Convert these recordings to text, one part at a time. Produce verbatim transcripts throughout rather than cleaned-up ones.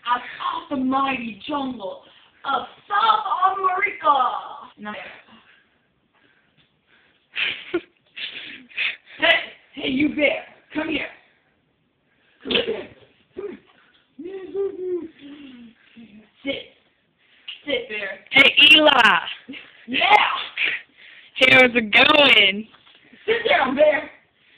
across the mighty jungle of South America. Now, hey, hey, you bear, come here. Come here. Sit. Sit, bear. Hey, Eli. Yeah. How's it going? Sit down, bear.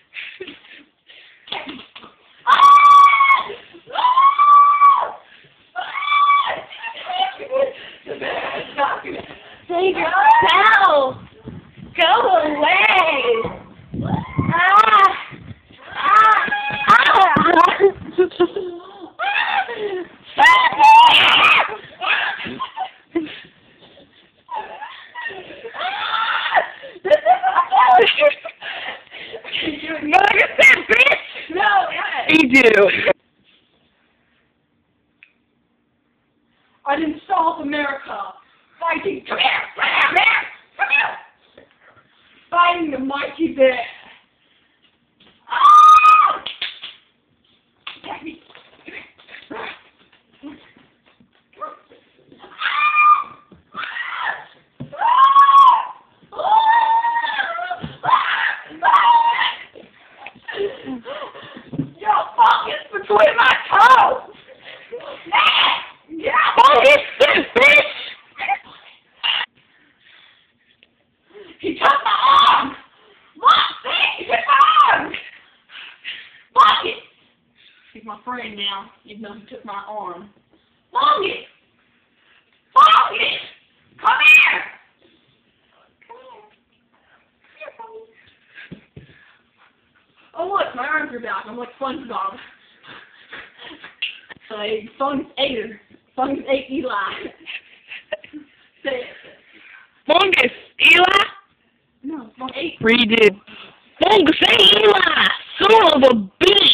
Take yourself. Go away. Ah. Ah. Ah. Look at that bitch! No, You do. I'm in South America, fighting. Come here, come here, come here. Fighting the mighty bear. Ah! Get me. Your fuck is between my toes! Yeah! Oh, this this bitch! He took my arm! Look, see? He took my arm! Fuck it! He's my friend now, even though he took my arm. Fuck it! Fuck it! Come here! Oh look, my arms are back. I'm like SpongeBob. Like Fungus ate her. Fungus ate Eli. Say it. Fungus, Eli? No, Fungus ate. Redid. Fungus, hey, Eli! Son of a bitch!